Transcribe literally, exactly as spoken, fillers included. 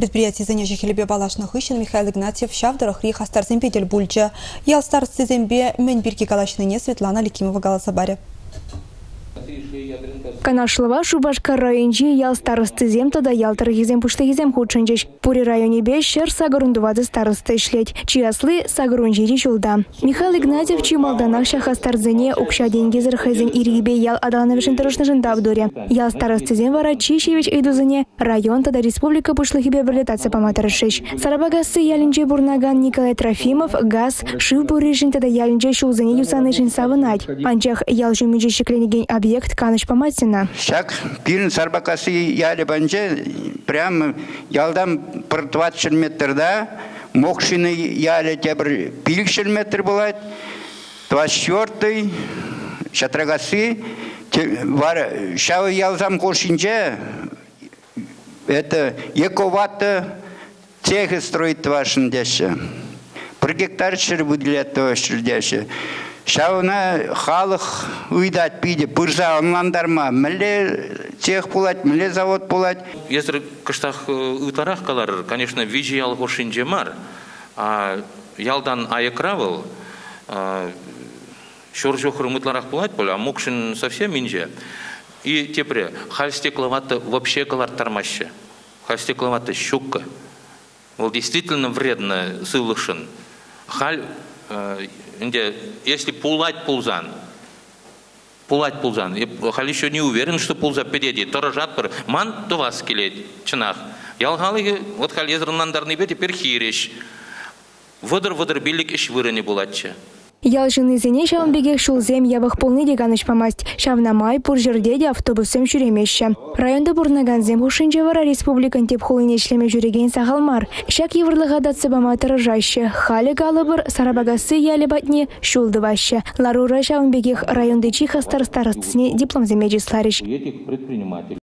Предприятие занятия хлебе балашных ищен Михаил Игнатьев щавдырах рих астарзен педель бульча. Ял старцы зембе менбирки калашныне Светлана Ликимова голособаре. Канашлова Шубашкар райончи ял старосты зем тада ялтар езем пушты езем худшенчеш. Пури районе беш шер сагрундувады старосты шлеть. Чияслы сагрунчиди чулда. Михаил Игнатьев чи малданах шаха старзене укша деньги зерхайзен иргибе ял адаланавишен тарушнажен давдуре. Ял старосты зем вара чищевич эйдузене район тада республика пушлыхибе берлетаться поматарышеш. Сарабагасы ялинче бурнаган Николай Трофимов газ шив буришин тада ялинче шулзене юсанышин савынать. Анчах ял жумиджи шекленеген объект каныш поматина. Шак пирн сарбакасы яли банче прям ялдам пыр двадцать метрда, мокшины яли тебр пиликшер метр бывает, двадцать четвертый шатрагасы var şavı ялзам koşunca это ековато цехи строит вашим деше. Про гектар шер выделяет то шердеше. Шауна халық уйдат пиде пырза онландарма міле цех пулать, міле завод пулать. Если кыштах ытарах калар, конечно, вижи ял хошинже мар, а ялдан аякравал, шор жохры мытларах пулать поля, а мокшин совсем инже. И теперь хальстекловато вообще калар тормаще, хальстекловато щука. Вот действительно вредно сылышен. Халь если пулать пулзан, пулать пулзан, я еще не уверен, что пулза перейдет. Торожат пар, ман то вас келет, чинах. Ялгалы вот халезран дарный бе теперь хириш. Водор водор билик иш вырани булатча. Ялжын изене шавын бегек шулзем ябық полны деганыш помасть. Шавнамай пуржердеде автобусем жүремеші. Районда бурнаганзем ушынче вара республикан теп холыне шлеме жүреген сағалмар. Шак еврлыға датсы бама тырыжашы. Халі галыбыр сарабагасы ялі батне шулдывашы. Ларура шавын бегек районды чиха старостарыстысыне диплом земеджі слариш.